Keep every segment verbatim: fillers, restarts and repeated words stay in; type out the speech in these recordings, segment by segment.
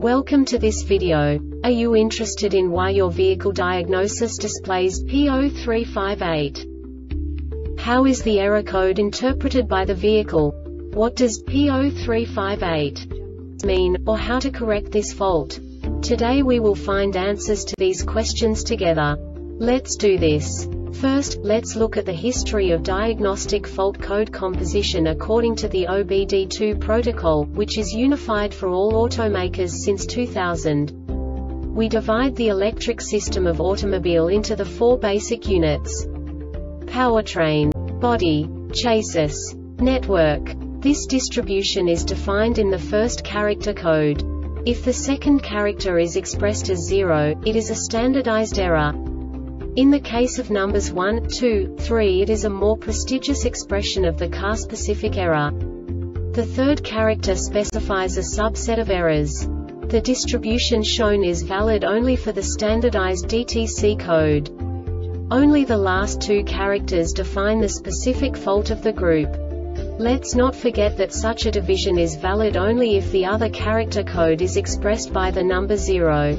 Welcome to this video. Are you interested in why your vehicle diagnosis displays P zero three five eight? How is the error code interpreted by the vehicle? What does P zero three five eight mean, or how to correct this fault? Today we will find answers to these questions together. Let's do this. First, let's look at the history of diagnostic fault code composition according to the O B D two protocol, which is unified for all automakers since two thousand. We divide the electric system of automobile into the four basic units: powertrain, body, chassis, network. This distribution is defined in the first character code. If the second character is expressed as zero, it is a standardized error. In the case of numbers one, two, three, it is a more prestigious expression of the car-specific error. The third character specifies a subset of errors. The distribution shown is valid only for the standardized D T C code. Only the last two characters define the specific fault of the group. Let's not forget that such a division is valid only if the other character code is expressed by the number zero.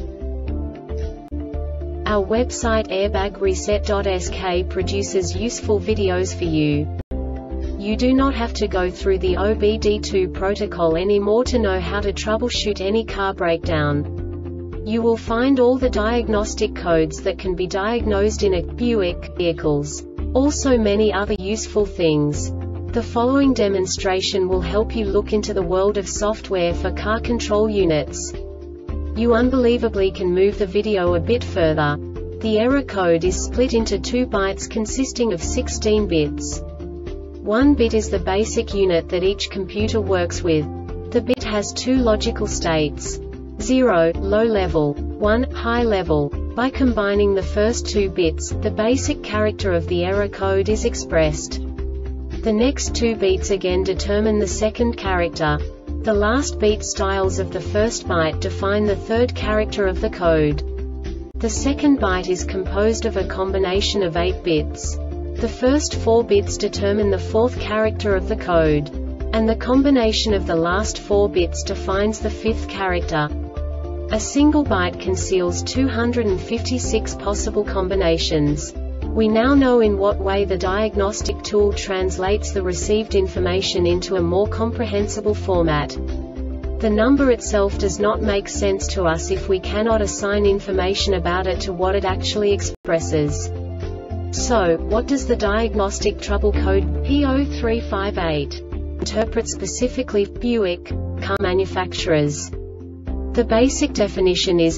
Our website airbag reset dot S K produces useful videos for you. You do not have to go through the O B D two protocol anymore to know how to troubleshoot any car breakdown. You will find all the diagnostic codes that can be diagnosed in a Buick vehicles. Also many other useful things. The following demonstration will help you look into the world of software for car control units. You unbelievably can move the video a bit further. The error code is split into two bytes consisting of sixteen bits. One bit is the basic unit that each computer works with. The bit has two logical states: zero, low level, one, high level. By combining the first two bits, the basic character of the error code is expressed. The next two beats again determine the second character. The last beat styles of the first byte define the third character of the code. The second byte is composed of a combination of eight bits. The first four bits determine the fourth character of the code. And the combination of the last four bits defines the fifth character. A single byte conceals two hundred fifty-six possible combinations. We now know in what way the diagnostic tool translates the received information into a more comprehensible format. The number itself does not make sense to us if we cannot assign information about it to what it actually expresses. So, what does the diagnostic trouble code P zero three five eight interpret specifically for Buick car manufacturers? The basic definition is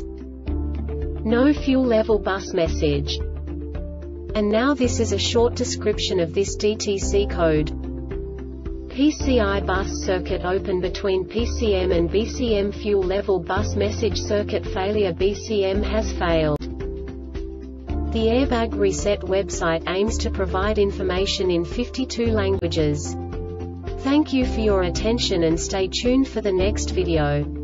no fuel level bus message. And now this is a short description of this D T C code. P C I bus circuit open between P C M and B C M fuel level bus message circuit failure. B C M has failed. The Airbag Reset website aims to provide information in fifty-two languages. Thank you for your attention and stay tuned for the next video.